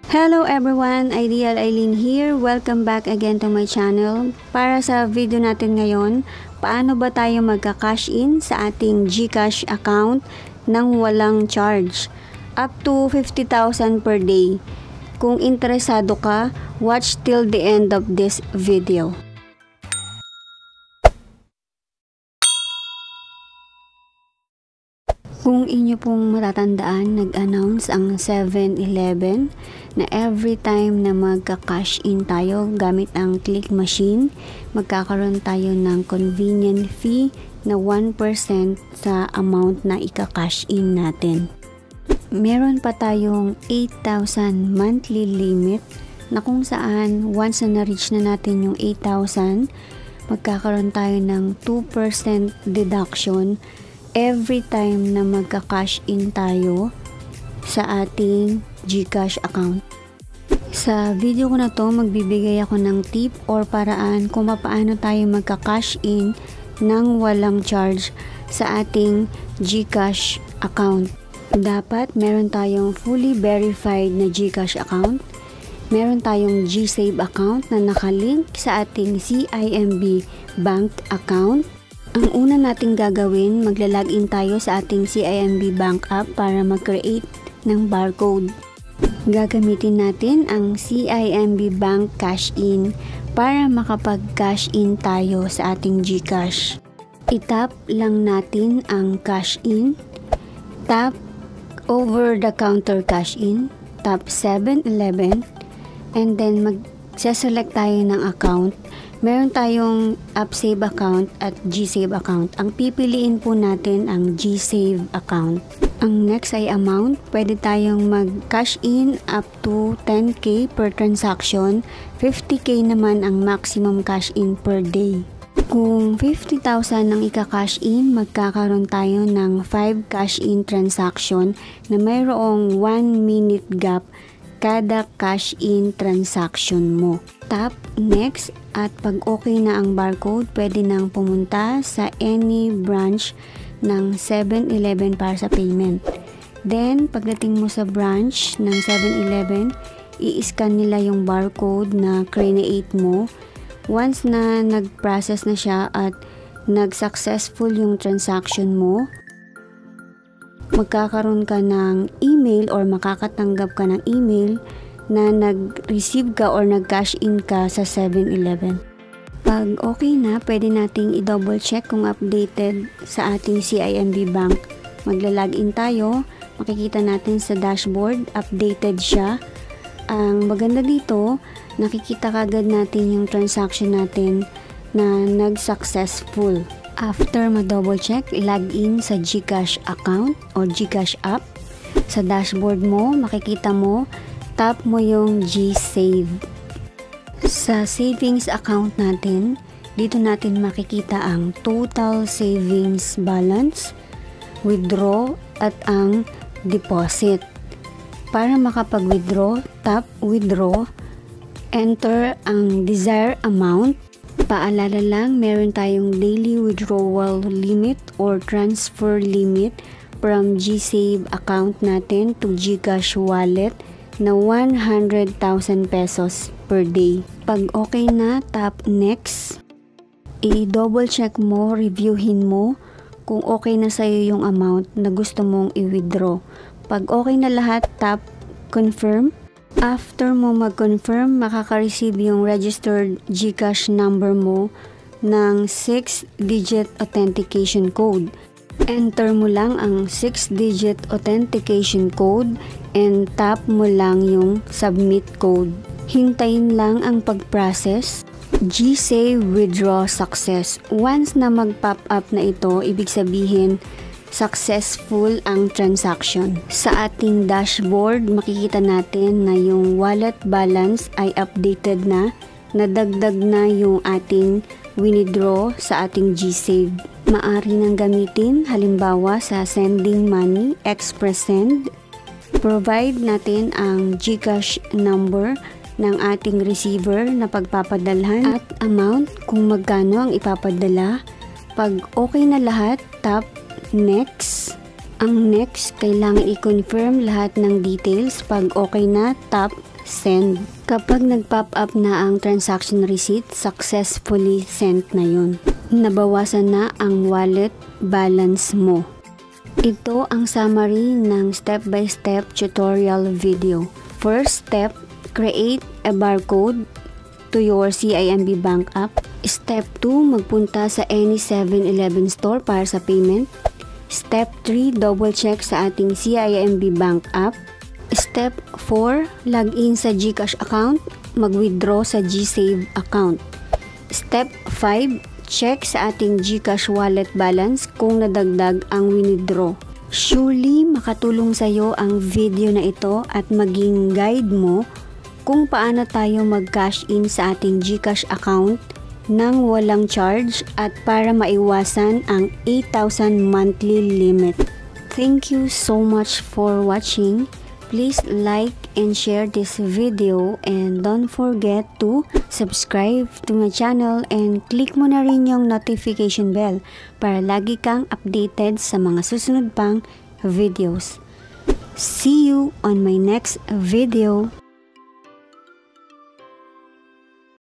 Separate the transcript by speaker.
Speaker 1: Hello everyone, Ideal Eileen here. Welcome back again to my channel. Para sa video natin ngayon, paano ba tayo magka-cash in sa ating GCash account nang walang charge? Up to 50,000 per day. Kung interesado ka, watch till the end of this video. Kung inyo pong matatandaan, nag-announce ang 7-Eleven na every time na magka-cash in tayo gamit ang click machine, magkakaroon tayo ng convenient fee na 1% sa amount na ika-cash in natin. Meron pa tayong 8,000 monthly limit na kung saan once na na-reach na natin yung 8,000, magkakaroon tayo ng 2% deduction every time na magka-cash in tayo sa ating GCash account. Sa video ko na to, magbibigay ako ng tip or paraan kung paano tayo magka-cash in nang walang charge sa ating GCash account. Dapat meron tayong fully verified na GCash account. Meron tayong GSave account na nakalink sa ating CIMB bank account. Ang una nating gagawin, magla-login tayo sa ating CIMB Bank app para mag-create ng barcode. Gagamitin natin ang CIMB Bank Cash In para makapag-cash in tayo sa ating GCash. I-tap lang natin ang Cash In, tap Over the Counter Cash In, tap 7-Eleven, and then mag-select tayo ng account. Meron tayong AppSave account at GSave account. Ang pipiliin po natin ang GSave account. Ang next ay amount. Pwede tayong mag-cash in up to 10K per transaction. 50K naman ang maximum cash in per day. Kung 50,000 ang ika-cash in, magkakaroon tayo ng 5 cash in transaction na mayroong 1 minute gap kada cash in transaction mo. Tap next at pag okay na ang barcode, pwede nang pumunta sa any branch ng 7-Eleven para sa payment. Then pagdating mo sa branch ng 7-Eleven, i-scan nila yung barcode na create mo. Once na nag-process na siya at nag-successful yung transaction mo, magkakaroon ka ng email or makakatanggap ka ng email na nag-receive ka or nag-cash in ka sa 7-Eleven. Pag okay na, pwede nating i-double check kung updated sa ating CIMB Bank. Magla-login tayo, makikita natin sa dashboard, updated siya. Ang maganda dito, nakikita kagad natin yung transaction natin na nag-successful. After ma-double check, login sa GCash account or GCash app. Sa dashboard mo, makikita mo, tap mo yung GSave. Sa savings account natin, dito natin makikita ang total savings balance, withdraw at ang deposit. Para makapag-withdraw, tap withdraw, enter ang desired amount. Paalala lang, meron tayong daily withdrawal limit or transfer limit from GSave account natin to GCash wallet na 100,000 pesos per day. Pag okay na, tap next. I-double check mo, reviewin mo kung okay na sa'yo yung amount na gusto mong i-withdraw. Pag okay na lahat, tap confirm. After mo mag-confirm, makaka-receive yung registered GCash number mo ng 6-digit authentication code. Enter mo lang ang 6-digit authentication code and tap mo lang yung submit code. Hintayin lang ang pag-process. GSave withdraw success. Once na mag-pop up na ito, ibig sabihin successful ang transaction. Sa ating dashboard, makikita natin na yung wallet balance ay updated na, nadagdag na yung ating withdraw sa ating GSave. Maari nang gamitin halimbawa sa sending money, express send. Provide natin ang GCash number ng ating receiver na pagpapadalhan at amount kung magkano ang ipapadala. Pag okay na lahat, tap next. Ang next, kailangan i-confirm lahat ng details. Pag okay na, tap send. Kapag nag-pop up na ang transaction receipt, successfully sent na yun. Nabawasan na ang wallet balance mo. Ito ang summary ng step-by-step tutorial video. First step, create a barcode to your CIMB Bank app. Step 2, magpunta sa any 7-Eleven store para sa payment. Step 3, double check sa ating CIMB Bank app. Step 4, log in sa GCash account, mag-withdraw sa GSave account. Step 5, check sa ating GCash wallet balance kung nadagdag ang withdraw. Surely makatulong sa iyo ang video na ito at maging guide mo kung paano tayo mag-cash in sa ating GCash account nang walang charge at para maiwasan ang 8,000 monthly limit. Thank you so much for watching. Please like and share this video and don't forget to subscribe to my channel and click mo na rin yung notification bell para lagi kang updated sa mga susunod pang videos. See you on my next video.